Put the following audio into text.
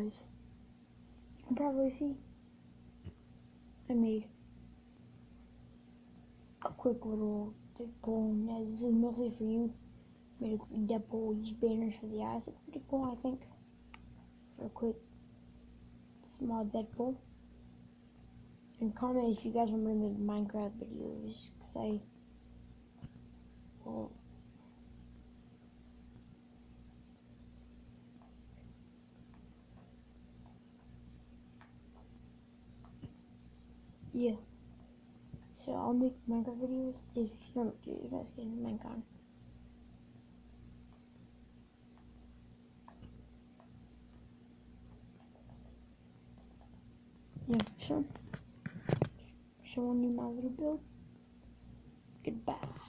guys, you can probably see I made a quick little Deadpool, as this is mostly for you. Made a quick Deadpool, just banners for the eyes. It's pretty cool, I think, for a quick small Deadpool. And comment if you guys want me to make Minecraft videos, because well, yeah. So I'll make Minecraft videos if you guys get into Minecraft. Yeah, so showing you my little build. Goodbye.